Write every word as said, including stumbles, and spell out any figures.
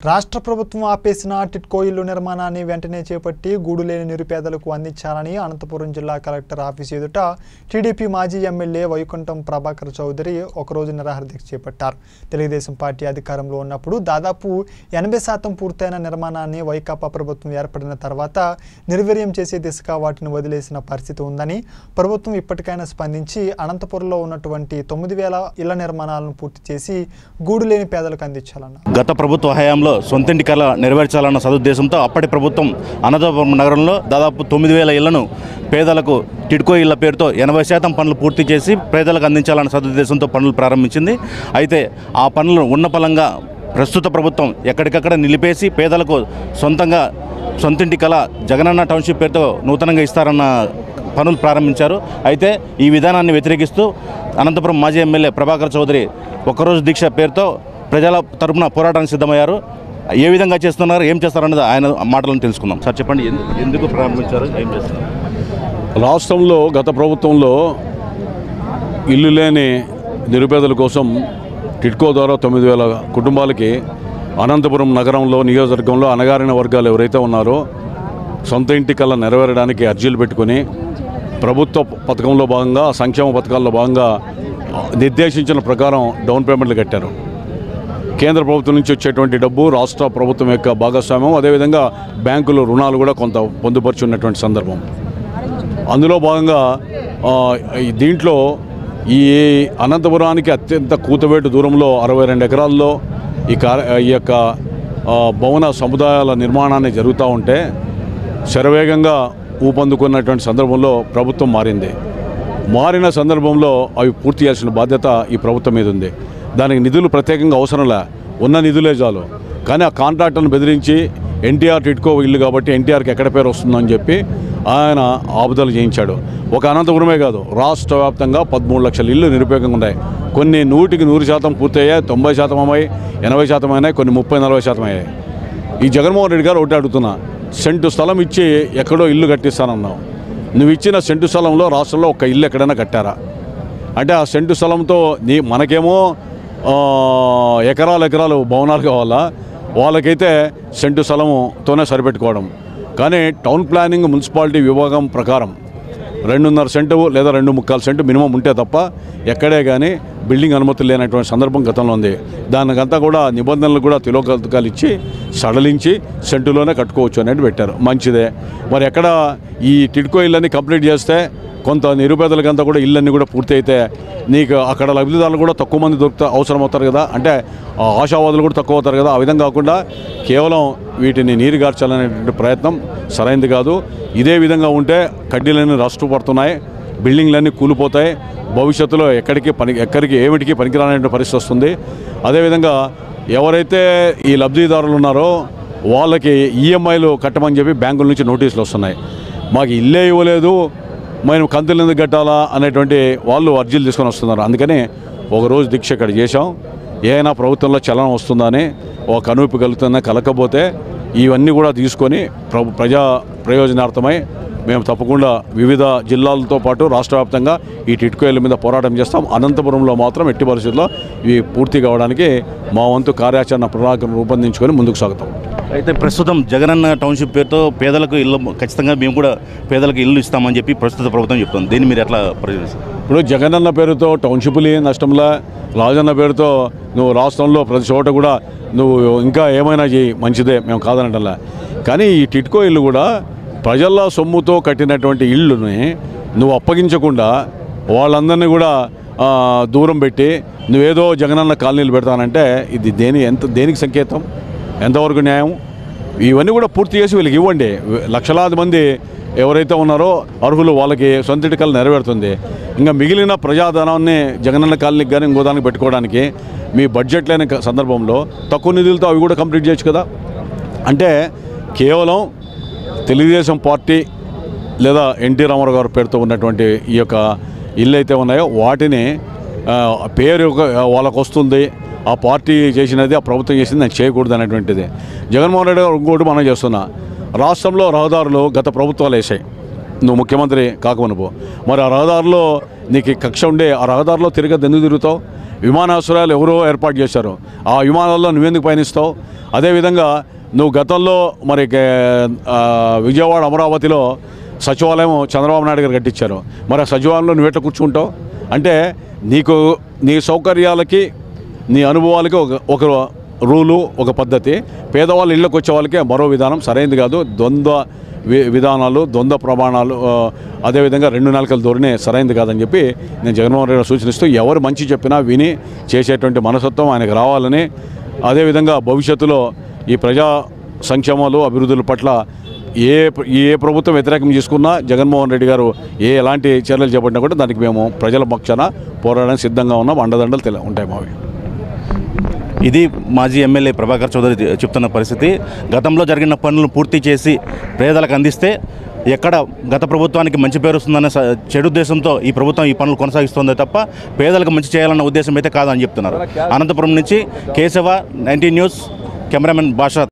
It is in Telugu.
రాష్ట్ర ప్రభుత్వం ఆపేసిన టిట్కో ఇల్లు నిర్మాణాన్ని వెంటనే చేపట్టి గూడు లేని నిరుపేదలకు అందించాలని అనంతపురం జిల్లా కలెక్టర్ ఆఫీసు ఎదుట టీడీపీ మాజీ ఎమ్మెల్యే వైకుంఠం ప్రభాకర్ చౌదరి ఒకరోజు నిరాహార దీక్ష చేపట్టారు. తెలుగుదేశం పార్టీ అధికారంలో ఉన్నప్పుడు దాదాపు ఎనభై శాతం పూర్తయిన నిర్మాణాన్ని వైకాపా ప్రభుత్వం ఏర్పడిన తర్వాత నిర్వీర్యం చేసే దిశగా వాటిని వదిలేసిన పరిస్థితి ఉందని, ప్రభుత్వం ఇప్పటికైనా స్పందించి అనంతపురంలో ఉన్నటువంటి తొమ్మిది వేల ఇళ్ల నిర్మాణాలను పూర్తి చేసి గూడు లేని పేదలకు అందించాలన్నారు. గత ప్రభుత్వ హయాంలో సొంతింటి కళ నెరవేర్చాలన్న సదుద్దేశంతో అప్పటి ప్రభుత్వం అనంతపురం నగరంలో దాదాపు తొమ్మిది వేల ఇళ్లను పేదలకు టిడ్కో ఇళ్ల పేరుతో ఎనభై శాతం పనులు పూర్తి చేసి పేదలకు అందించాలన్న సదుద్దేశంతో పనులు ప్రారంభించింది. అయితే ఆ పనులు ఉన్న పలంగా ప్రస్తుత ప్రభుత్వం ఎక్కడికక్కడ నిలిపేసి పేదలకు సొంతంగా సొంతింటి కళ జగనన్న టౌన్షిప్ పేరుతో నూతనంగా ఇస్తారన్న పనులు ప్రారంభించారు. అయితే ఈ విధానాన్ని వ్యతిరేకిస్తూ అనంతపురం మాజీ ఎమ్మెల్యే ప్రభాకర్ చౌదరి ఒకరోజు దీక్ష పేరుతో ప్రజల తరపున పోరాటానికి సిద్ధమయ్యారు. ఏ విధంగా చేస్తున్నారు, ఏం చేస్తారన్నది ఆయన మాటలను తెలుసుకుందాం. సార్ చెప్పండి, ఎందుకు ప్రారంభించారు, ఏం చేస్తారు? రాష్ట్రంలో గత ప్రభుత్వంలో ఇల్లు లేని నిరుపేదల కోసం టిడ్కో ద్వారా తొమ్మిది వేల కుటుంబాలకి అనంతపురం నగరంలో నియోజకవర్గంలో అణగారిన వర్గాలు ఎవరైతే ఉన్నారో సొంత ఇంటి కల్లా నెరవేరడానికి అర్జీలు పెట్టుకుని ప్రభుత్వ పథకంలో భాగంగా సంక్షేమ పథకాల్లో భాగంగా నిర్దేశించిన ప్రకారం డౌన్ పేమెంట్లు కట్టారు. కేంద్ర ప్రభుత్వం నుంచి వచ్చేటువంటి డబ్బు రాష్ట్ర ప్రభుత్వం యొక్క భాగస్వామ్యం, అదేవిధంగా బ్యాంకులు రుణాలు కూడా కొంత పొందుపరిచి ఉన్నటువంటి సందర్భం. అందులో భాగంగా దీంట్లో ఈ అనంతపురానికి అత్యంత కూతవేటు దూరంలో అరవై రెండు ఎకరాల్లో ఈ ఈ యొక్క భవన సముదాయాల నిర్మాణాన్ని జరుగుతూ ఉంటే శరవేగంగా ఊపందుకున్నటువంటి సందర్భంలో ప్రభుత్వం మారింది. మారిన సందర్భంలో అవి పూర్తి చేయాల్సిన బాధ్యత ఈ ప్రభుత్వం మీద ఉంది. దానికి నిధులు ప్రత్యేకంగా అవసరంలే, ఉన్న నిధులే చాలు. కానీ ఆ కాంట్రాక్టర్ను బెదిరించి ఎన్టీఆర్ టిడ్కో ఇల్లు కాబట్టి ఎన్టీఆర్కి ఎక్కడ పేరు వస్తుందని చెప్పి ఆయన ఆపుదలు చేయించాడు. ఒక అనంతపురమే కాదు, రాష్ట్ర వ్యాప్తంగా పదమూడు లక్షల ఇల్లు నిరుపయోగంగా ఉన్నాయి. కొన్ని నూటికి నూరు శాతం పూర్తయ్యాయి, తొంభై శాతం అమ్మాయి, ఎనభై శాతం అయినాయి, కొన్ని ముప్పై నలభై శాతం అయ్యాయి. ఈ జగన్మోహన్ రెడ్డి గారు ఒకటి అడుగుతున్నా, సెంటు స్థలం ఇచ్చి ఎక్కడో ఇల్లు కట్టిస్తానన్నావు. నువ్వు ఇచ్చిన సెంటు స్థలంలో రాష్ట్రంలో ఒక ఇల్లు ఎక్కడైనా కట్టారా? అంటే ఆ సెంటు స్థలంతో నీ మనకేమో ఎకరాలు ఎకరాలు భవనాలు కావాలా, వాళ్ళకైతే సెంటు స్థలముతోనే సరిపెట్టుకోవడం. కానీ టౌన్ ప్లానింగ్ మున్సిపాలిటీ విభాగం ప్రకారం రెండున్నర సెంటు లేదా రెండు ముక్కాలు సెంటు మినిమం ఉంటే తప్ప ఎక్కడే కానీ బిల్డింగ్ అనుమతులు లేనటువంటి సందర్భం గతంలో ఉంది. దానికంతా కూడా నిబంధనలు కూడా తిలోకతకాలు ఇచ్చి సడలించి సెంటులోనే కట్టుకోవచ్చు అనేది పెట్టారు. మంచిదే. మరి ఎక్కడ ఈ టిడ్కో ఇళ్ళని కంప్లీట్ చేస్తే కొంత నిరుపేదలకంతా కూడా ఇళ్ళన్నీ కూడా పూర్తి అయితే నీకు అక్కడ లబ్ధిదారులు కూడా తక్కువ మంది దొరుకుతా అవసరం అవుతారు కదా, అంటే ఆశావాదులు కూడా తక్కువ అవుతారు కదా. ఆ విధంగా కాకుండా కేవలం వీటిని నీరుగార్చాలనేటువంటి ప్రయత్నం సరైనది కాదు. ఇదే విధంగా ఉంటే కడ్డీలన్నీ రస్టు పడుతున్నాయి, బిల్డింగ్లన్నీ కూలిపోతాయి, భవిష్యత్తులో ఎక్కడికి పని ఎక్కడికి ఏమిటికి పనికిరానే పరిస్థితి వస్తుంది. అదేవిధంగా ఎవరైతే ఈ లబ్ధిదారులు ఉన్నారో వాళ్ళకి ఈఎంఐలు కట్టమని చెప్పి బ్యాంకుల నుంచి నోటీసులు వస్తున్నాయి. మాకు ఇల్లే ఇవ్వలేదు, మేము కంతులు ఎందుకు కట్టాలా అనేటువంటి వాళ్ళు అర్జీలు తీసుకొని వస్తున్నారు. అందుకని ఒకరోజు దీక్ష ఇక్కడ చేశాం. ఏమైనా ప్రభుత్వంలో చలనం వస్తుందని ఒక కనువిప్పు కలుగుతుందా, కలకపోతే ఇవన్నీ కూడా తీసుకొని ప్రజా ప్రయోజనార్థమై మేము తప్పకుండా వివిధ జిల్లాలతో పాటు రాష్ట్ర వ్యాప్తంగా ఈ టిడ్కో ఇళ్ళ మీద పోరాటం చేస్తాం. అనంతపురంలో మాత్రం ఎట్టి పరిస్థితుల్లో ఇవి పూర్తి కావడానికి మా వంతు కార్యాచరణ ప్రణాళికను రూపొందించుకొని ముందుకు సాగుతాం. అయితే ప్రస్తుతం జగనన్న టౌన్షిప్ పేరుతో పేదలకు ఇల్లు ఖచ్చితంగా మేము కూడా పేదలకు ఇల్లు ఇస్తామని చెప్పి ప్రస్తుత ప్రభుత్వం చెప్తుంది. దీన్ని మీరు ఎట్లా పరిశీలిస్తారు? ఇప్పుడు జగనన్న పేరుతో టౌన్షిప్లు నష్టంలా, రాజన్న పేరుతో నువ్వు రాష్ట్రంలో ప్రతి చోట కూడా నువ్వు ఇంకా ఏమైనా చేయి, మంచిదే, మేము కాదనటంలా. కానీ ఈ టిడ్కో ఇల్లు కూడా ప్రజల సొమ్ముతో కట్టినటువంటి ఇళ్ళుని నువ్వు అప్పగించకుండా వాళ్ళందరినీ కూడా దూరం పెట్టి నువ్వేదో జగనన్న కాలనీలు పెడతానంటే ఇది దేని ఎంత దేనికి సంకేతం, ఎంతవరకు న్యాయం? ఇవన్నీ కూడా పూర్తి చేసి వీళ్ళకి ఇవ్వండి. లక్షలాది మంది ఎవరైతే ఉన్నారో అర్హులు వాళ్ళకి సొంత ఇటుకలు నెరవేరుతుంది. ఇంకా మిగిలిన ప్రజాధనాన్ని జగనన్న కాలనీకి కానీ ఇంకో దానికి పెట్టుకోవడానికి మీ బడ్జెట్ లేని సందర్భంలో తక్కువ నిధులతో అవి కూడా కంప్లీట్ చేయొచ్చు కదా. అంటే కేవలం తెలుగుదేశం పార్టీ లేదా ఎన్టీ రామారావు గారి పేరుతో ఉన్నటువంటి ఈ యొక్క ఇల్లు అయితే ఉన్నాయో వాటిని పేరు వాళ్ళకు వస్తుంది, ఆ పార్టీ చేసినది, ఆ ప్రభుత్వం చేసింది నేను చేయకూడదు అనేటువంటిది. జగన్మోహన్ రెడ్డి గారు ఇంకోటి మనం చేస్తున్నా, రాష్ట్రంలో రహదారులు గత ప్రభుత్వాలు వేసాయి, నువ్వు ముఖ్యమంత్రి కాకమునుపు. మరి ఆ రహదారిలో నీకు కక్ష ఉండే ఆ రహదారిలో తిరగద్దు ఎందుకు తిరుగుతావు? విమానాశ్రయాలు ఎవరో ఏర్పాటు చేశారు. ఆ విమానాల్లో నువ్వెందుకు పయనిస్తావు? అదేవిధంగా నువ్వు గతంలో మరి విజయవాడ అమరావతిలో సచివాలయం చంద్రబాబు నాయుడు గారు కట్టించారు. మరి ఆ సచివాలయంలో నువ్వు ఎట్లా కూర్చుంటావు? అంటే నీకు నీ సౌకర్యాలకి నీ అనుభవాలకి ఒక ఒక రూలు, ఒక పద్ధతి, పేదవాళ్ళు ఇళ్ళకి వచ్చే వాళ్ళకి మరో విధానం సరైనది కాదు. ద్వంద్వ వి విధానాలు ద్వంద్వ ప్రమాణాలు అదేవిధంగా రెండు నెలల ధోరణి సరైనది కాదని చెప్పి నేను జగన్మోహన్ రెడ్డి సూచనిస్తూ ఎవరు మంచి చెప్పినా విని చేసేటువంటి మనస్తత్వం ఆయనకు రావాలని, అదేవిధంగా భవిష్యత్తులో ఈ ప్రజా సంక్షేమాలు అభివృద్ధుల పట్ల ఏ ఏ ప్రభుత్వం వ్యతిరేకం చేసుకున్నా జగన్మోహన్ రెడ్డి గారు ఏ ఎలాంటి చర్యలు చేపట్టినా కూడా దానికి మేము ప్రజల పక్షాన పోరాడడానికి సిద్ధంగా ఉన్నాం. అండదండలు తెల ఉంటాయి మావి. ఇది మాజీ ఎమ్మెల్యే ప్రభాకర్ చౌదరి చెప్తున్న పరిస్థితి. గతంలో జరిగిన పనులు పూర్తి చేసి పేదలకు అందిస్తే ఎక్కడ గత ప్రభుత్వానికి మంచి పేరు వస్తుందనే చెడు ఉద్దేశంతో ఈ ప్రభుత్వం ఈ పనులు కొనసాగిస్తుందే తప్ప పేదలకు మంచి చేయాలన్న ఉద్దేశం అయితే కాదని చెప్తున్నారు. అనంతపురం నుంచి కేశవ, నైన్టీన్ న్యూస్, కెమెరామెన్ భాష.